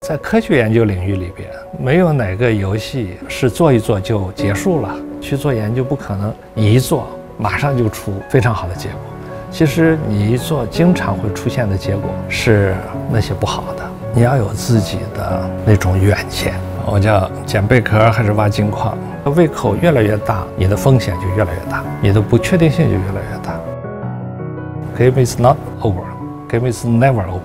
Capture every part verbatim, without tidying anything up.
在科学研究领域里边，没有哪个游戏是做一做就结束了。去做研究不可能，你一做马上就出非常好的结果。其实你一做，经常会出现的结果是那些不好的。你要有自己的那种远见。我叫捡贝壳还是挖金矿？胃口越来越大，你的风险就越来越大，你的不确定性就越来越大。Game is not over. Game is never over.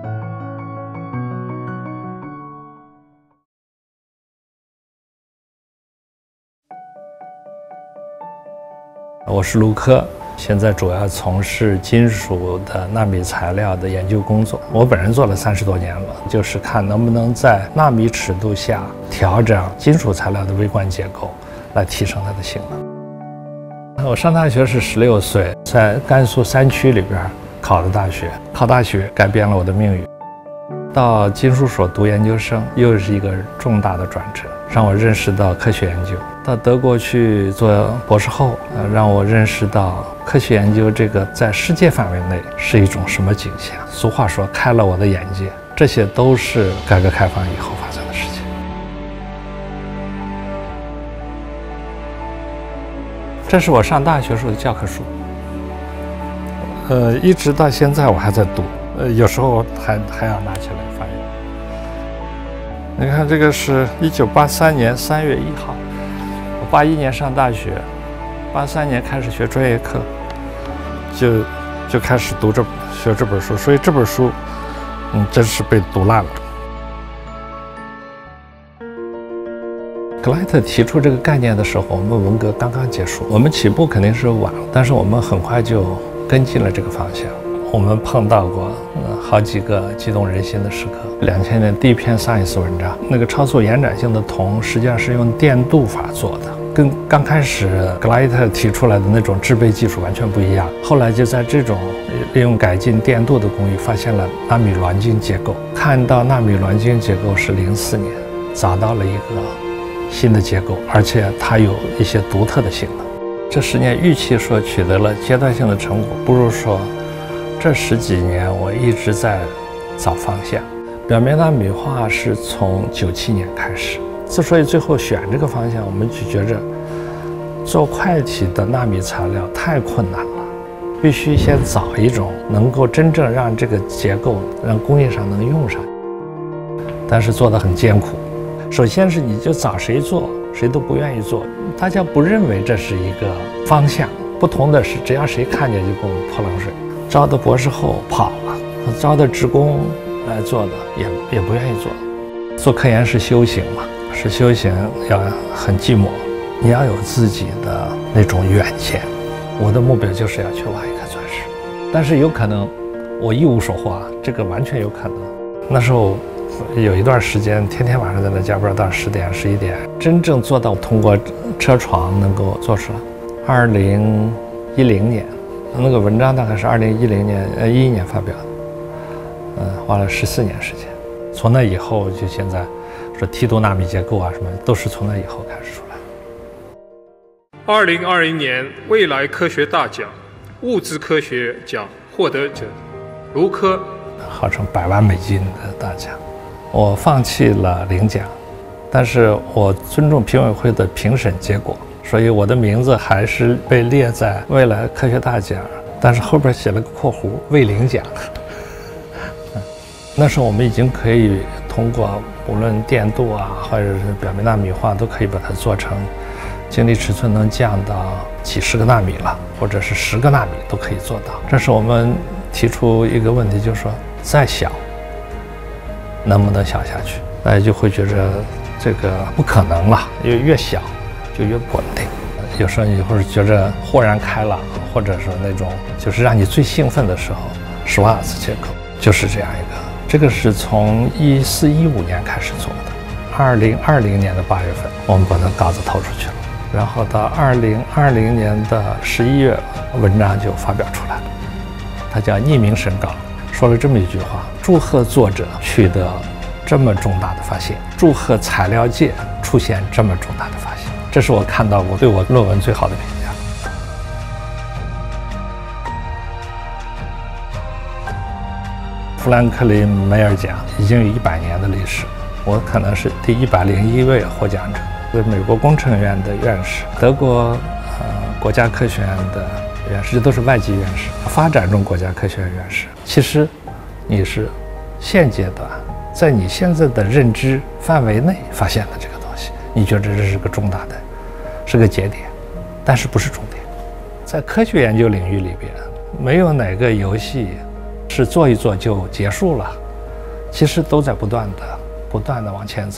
我是卢科，现在主要从事金属的纳米材料的研究工作。我本人做了三十多年了，就是看能不能在纳米尺度下调整金属材料的微观结构，来提升它的性能。我上大学是十六岁，在甘肃山区里边考的大学，考大学改变了我的命运。到金属所读研究生，又是一个重大的转折，让我认识到科学研究。到德国去做博士后，呃，让我认识到科学研究这个在世界范围内是一种什么景象。俗话说，开了我的眼界。这些都是改革开放以后发生的事情。这是我上大学时候的教科书，呃，一直到现在我还在读，呃，有时候还还要拿起来翻阅。你看，这个是一九八三年三月一号。八一年上大学，八三年开始学专业课，就就开始读这学这本书，所以这本书，嗯，真是被读烂了。格莱特提出这个概念的时候，我们文革刚刚结束，我们起步肯定是晚了，但是我们很快就跟进了这个方向。我们碰到过呃好几个激动人心的时刻。两千年第一篇 Science 文章，那个超速延展性的铜实际上是用电镀法做的，跟刚开始格莱特提出来的那种制备技术完全不一样。后来就在这种利用改进电镀的工艺，发现了纳米卵晶结构。看到纳米卵晶结构是零四年，找到了一个新的结构，而且它有一些独特的性能。这十年与其说取得了阶段性的成果，不如说这十几年我一直在找方向。表面纳米化是从九七年开始，之所以最后选这个方向，我们就觉着做块体的纳米材料太困难了，必须先找一种能够真正让这个结构让工业上能用上，但是做得很艰苦。首先是你就找谁做，谁都不愿意做，大家不认为这是一个方向。不同的是，只要谁看见就给我们泼冷水。招的博士后跑了，招的职工来做的也也不愿意做。做科研是修行嘛，是修行，要很寂寞，你要有自己的那种远见。我的目标就是要去挖一颗钻石，但是有可能我一无所获啊，这个完全有可能。那时候有一段时间，天天晚上在那加班到十点、十一点，真正做到通过车床能够做出来。二零一零年。那个文章大概是二零一零年呃一一年发表的，嗯，花了十四年时间。从那以后，就现在说梯度纳米结构啊什么，都是从那以后开始出来。 二零二一年未来科学大奖物质科学奖获得者卢科， 号称百万美金的大奖。我放弃了领奖，但是我尊重评委会的评审结果。所以我的名字还是被列在未来科学大奖，但是后边写了个括弧未领奖。那时候我们已经可以通过无论电镀啊，或者是表面纳米化，都可以把它做成晶体尺寸能降到几十个纳米了，或者是十个纳米都可以做到。这是我们提出一个问题，就是说再小能不能小下去？大家就会觉着这个不可能了，因为越小就越不稳定。有时候你会觉着豁然开朗，或者说那种就是让你最兴奋的时候，史瓦尔茨结构就是这样一个。这个是从一四一五年开始做的，二零二零年的八月份，我们把它稿子投出去了，然后到二零二零年的十一月，文章就发表出来了。它叫匿名审稿，说了这么一句话：祝贺作者取得这么重大的发现，祝贺材料界出现这么重大的发现。这是我看到过对我论文最好的评价。 富兰克林梅尔奖已经有一百年的历史，我可能是第一百零一位获奖者，是美国工程院的院士，德国呃国家科学院的院士，这都是外籍院士，发展中国家科学院院士。其实你是现阶段在你现在的认知范围内发现的这个东西，你觉得这是个重大的，是个节点，但是不是终点。在科学研究领域里边，没有哪个游戏是做一做就结束了，其实都在不断的、不断的往前走。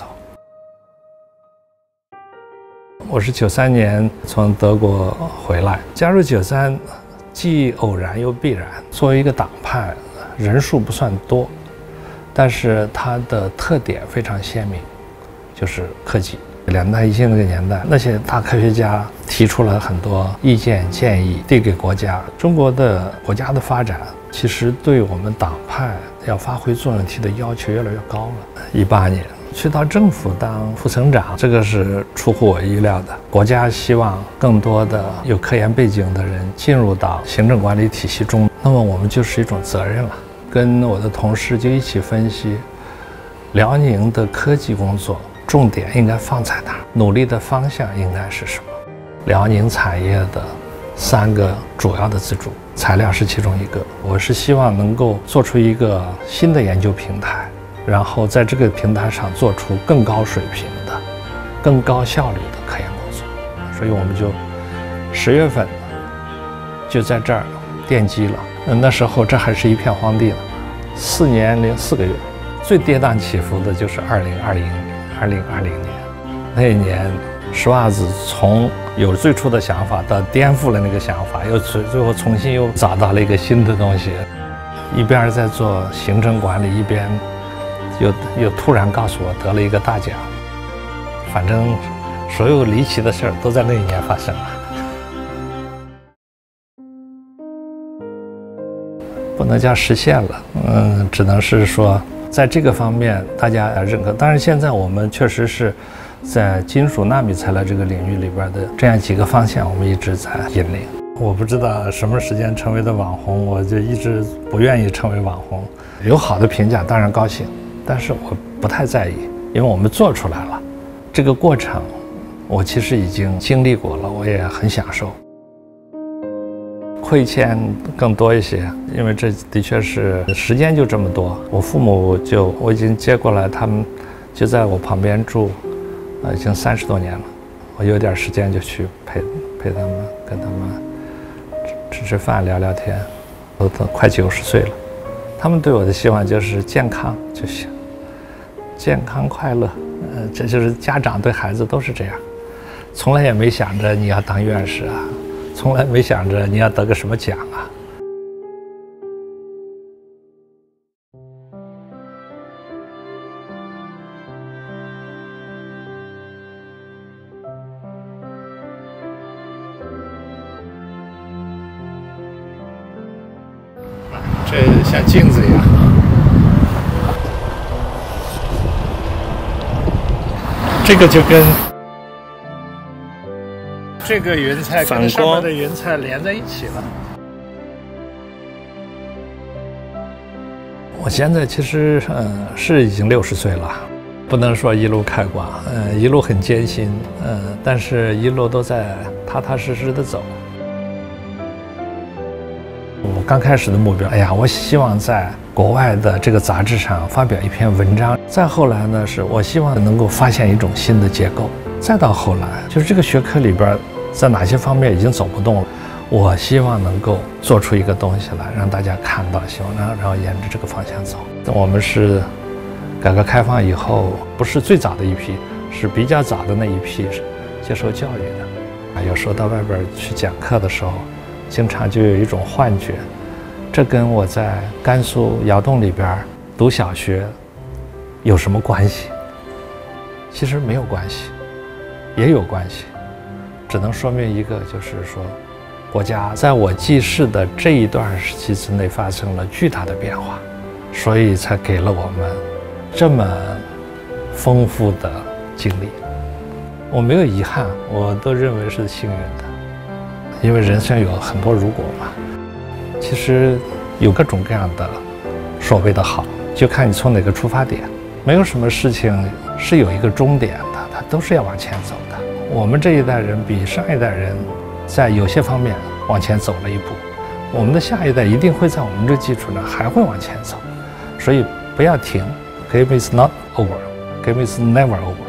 我是九三年从德国回来，加入九三，既偶然又必然。作为一个党派，人数不算多，但是它的特点非常鲜明，就是科技。两弹一星那个年代，那些大科学家提出了很多意见建议，递给国家。中国的国家的发展，其实对我们党派要发挥作用体的要求越来越高了。一八年去到政府当副省长，这个是出乎我意料的。国家希望更多的有科研背景的人进入到行政管理体系中，那么我们就是一种责任了。跟我的同事就一起分析辽宁的科技工作重点应该放在哪儿，努力的方向应该是什么。辽宁产业的三个主要的支柱，材料是其中一个。我是希望能够做出一个新的研究平台，然后在这个平台上做出更高水平的、更高效率的科研工作。所以我们就十月份就在这儿奠基了。那时候这还是一片荒地呢，四年零四个月。最跌宕起伏的就是二零二零二零二零年，那一年石袜子从有最初的想法到颠覆了那个想法，又最最后重新又找到了一个新的东西，一边在做行政管理，一边又又突然告诉我得了一个大奖。反正所有离奇的事儿都在那一年发生了。不能叫实现了，嗯，只能是说在这个方面大家认可。当然现在我们确实是在金属纳米材料这个领域里边的这样几个方向，我们一直在引领。我不知道什么时间成为的网红，我就一直不愿意成为网红。有好的评价当然高兴，但是我不太在意，因为我们做出来了。这个过程我其实已经经历过了，我也很享受。亏欠更多一些，因为这的确是时间就这么多。我父母就我已经接过来，他们就在我旁边住，呃，已经三十多年了。我有点时间就去陪陪他们，跟他们吃吃饭、聊聊天。都都快九十岁了，他们对我的希望就是健康就行，健康快乐。呃，这就是家长对孩子都是这样，从来也没想着你要当院士啊。从来没想着你要得个什么奖啊！这像镜子一样。这个就跟这个云彩跟上面的云彩连在一起了。我现在其实嗯是已经六十岁了，不能说一路开挂，嗯一路很艰辛，嗯但是一路都在踏踏实实的走。我刚开始的目标，哎呀，我希望在国外的这个杂志上发表一篇文章。再后来呢，是我希望能够发现一种新的结构。再到后来，就是这个学科里边在哪些方面已经走不动了，我希望能够做出一个东西来，让大家看到希望，然后然后沿着这个方向走。我们是改革开放以后不是最早的一批，是比较早的那一批接受教育的。啊，有时候到外边去讲课的时候，经常就有一种幻觉，这跟我在甘肃窑洞里边读小学有什么关系？其实没有关系，也有关系。只能说明一个，就是说，国家在我记事的这一段时期之内发生了巨大的变化，所以才给了我们这么丰富的经历。我没有遗憾，我都认为是幸运的，因为人生有很多如果嘛。其实有各种各样的所谓的好，就看你从哪个出发点。没有什么事情是有一个终点的，它都是要往前走的。我们这一代人比上一代人在有些方面往前走了一步，我们的下一代一定会在我们这基础上还会往前走，所以不要停。Game is not over, game is never over.